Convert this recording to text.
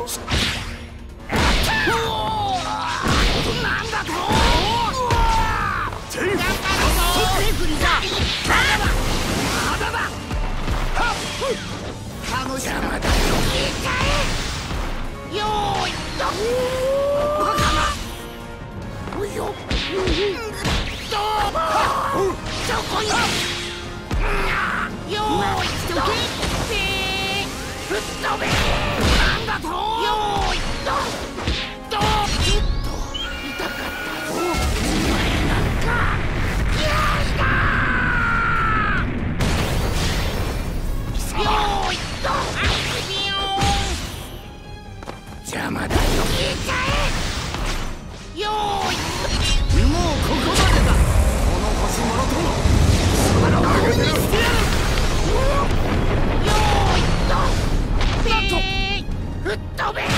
なんだと。 テイフ。 まだだ。楽しみだ。よーいと。バカな。おいよ。どう。そこに。よーいと。吹っ飛べ。なんだと。よーいと。どう。ちょっと痛かったぞ。お前なんか。よーいだ。よーいと。邪魔だよ。よーい。もうここまでだ。この星もろともその顔にしてやる。よーいと。なんと吹っ飛べ。